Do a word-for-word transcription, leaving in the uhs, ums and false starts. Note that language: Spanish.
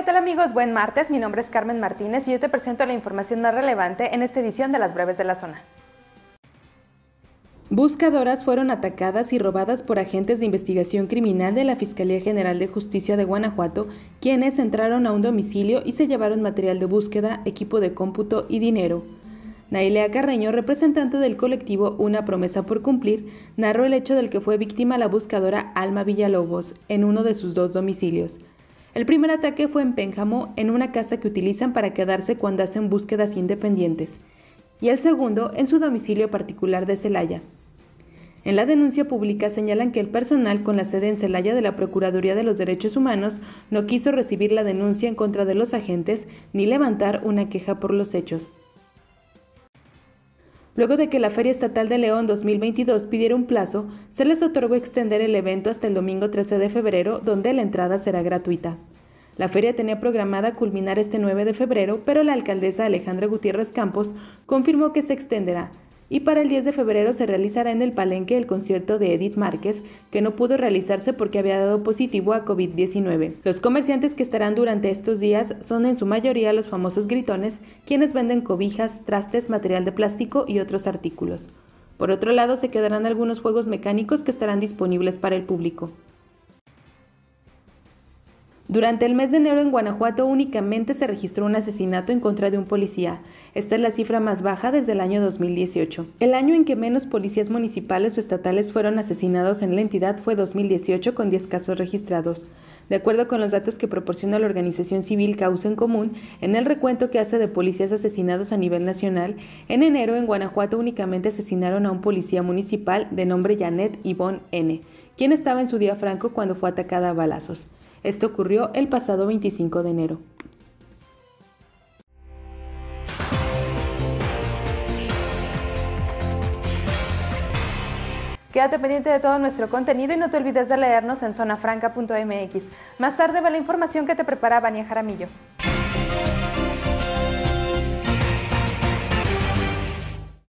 tal amigos? Buen martes, mi nombre es Carmen Martínez y yo te presento la información más relevante en esta edición de Las Breves de la Zona. Buscadoras fueron atacadas y robadas por agentes de investigación criminal de la Fiscalía General de Justicia de Guanajuato, quienes entraron a un domicilio y se llevaron material de búsqueda, equipo de cómputo y dinero. Nailea Carreño, representante del colectivo Una Promesa por Cumplir, narró el hecho del que fue víctima la buscadora Alma Villalobos en uno de sus dos domicilios. El primer ataque fue en Pénjamo, en una casa que utilizan para quedarse cuando hacen búsquedas independientes, y el segundo en su domicilio particular de Celaya. En la denuncia pública señalan que el personal con la sede en Celaya de la Procuraduría de los Derechos Humanos no quiso recibir la denuncia en contra de los agentes ni levantar una queja por los hechos. Luego de que la Feria Estatal de León dos mil veintidós pidiera un plazo, se les otorgó extender el evento hasta el domingo trece de febrero, donde la entrada será gratuita. La feria tenía programada culminar este nueve de febrero, pero la alcaldesa Alejandra Gutiérrez Campos confirmó que se extenderá, y para el diez de febrero se realizará en el Palenque el concierto de Edith Márquez, que no pudo realizarse porque había dado positivo a COVID diecinueve. Los comerciantes que estarán durante estos días son en su mayoría los famosos gritones, quienes venden cobijas, trastes, material de plástico y otros artículos. Por otro lado, se quedarán algunos juegos mecánicos que estarán disponibles para el público. Durante el mes de enero en Guanajuato únicamente se registró un asesinato en contra de un policía. Esta es la cifra más baja desde el año dos mil dieciocho. El año en que menos policías municipales o estatales fueron asesinados en la entidad fue dos mil dieciocho, con diez casos registrados. De acuerdo con los datos que proporciona la organización civil Causa en Común, en el recuento que hace de policías asesinados a nivel nacional, en enero en Guanajuato únicamente asesinaron a un policía municipal de nombre Janet Ivonne N., quien estaba en su día franco cuando fue atacada a balazos. Esto ocurrió el pasado veinticinco de enero. Quédate pendiente de todo nuestro contenido y no te olvides de leernos en zona franca punto m x. Más tarde ve la información que te prepara Vania Jaramillo.